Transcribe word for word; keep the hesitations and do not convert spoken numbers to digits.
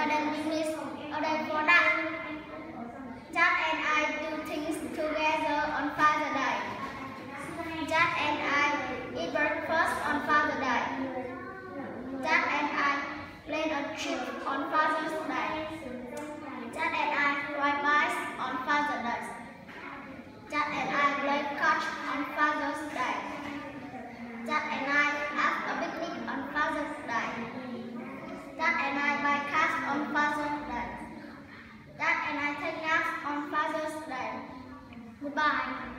Garden English ở đây for that. Jack and I do things together on Father's Day. Jack and I eat breakfast on Father's Day. Jack and I plan a trip on Father's Day.